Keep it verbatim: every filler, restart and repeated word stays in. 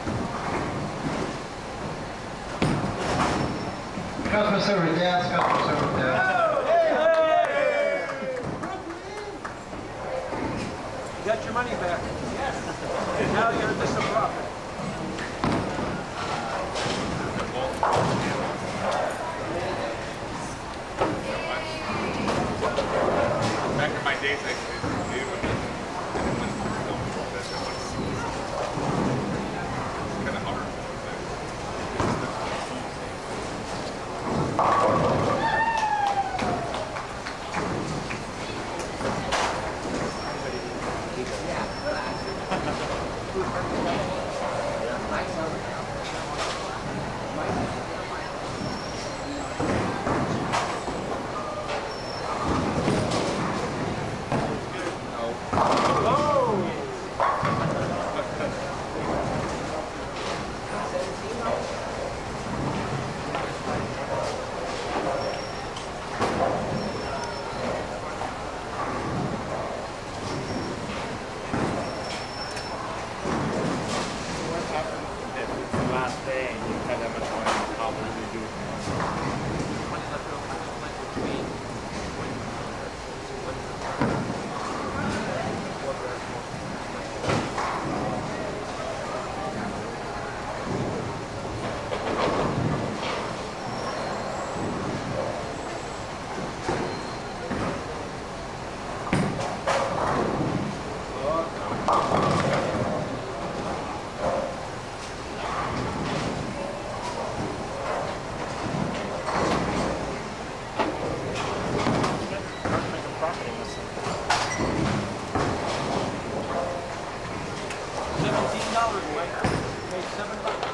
Customer service desk, customer service desk. You got your money back. Yes. Now you're just a profit. Back in my days, I used to do it. It's kind of hard. Seventeen dollars, Mike. Made seven bucks.